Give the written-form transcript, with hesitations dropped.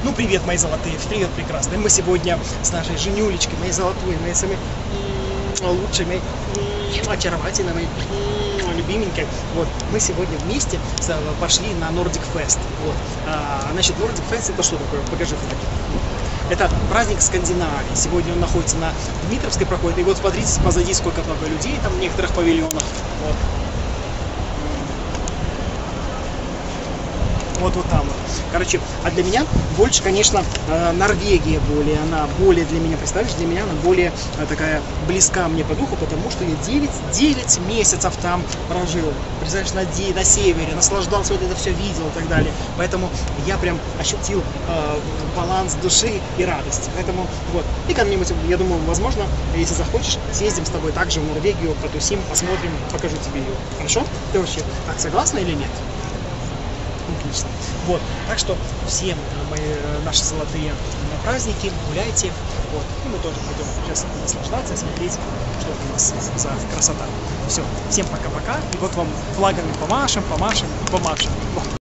Ну, привет, мои золотые, привет, прекрасные. Мы сегодня с нашей Женюлечкой, моей золотой, моей самой лучшей, моей очаровательной, моей любименькой. Вот, мы сегодня вместе пошли на Nordic Fest. Вот. Значит, Nordic Fest это что такое? Покажи фотки. Это праздник Скандинавии. Сегодня он находится на Дмитровской, проходит. И вот смотрите, позади сколько много людей там в некоторых павильонах. Вот. Вот там вот. Короче, а для меня больше, конечно, Норвегия она более для меня, представляешь, для меня она более такая близка мне по духу, потому что я 9 месяцев там прожил. Представляешь, на севере, наслаждался, вот это все видел и так далее. Поэтому я прям ощутил баланс души и радости. Поэтому вот. И когда-нибудь, я думаю, возможно, если захочешь, съездим с тобой также в Норвегию, потусим, посмотрим, покажу тебе ее. Хорошо? Ты вообще так согласна или нет? Отлично. Вот, так что всем мои наши золотые праздники, гуляйте. Вот. И мы тоже пойдем сейчас наслаждаться и смотреть, что это у нас за красота. Все, всем пока-пока. И вот вам флагами помашем. Вот.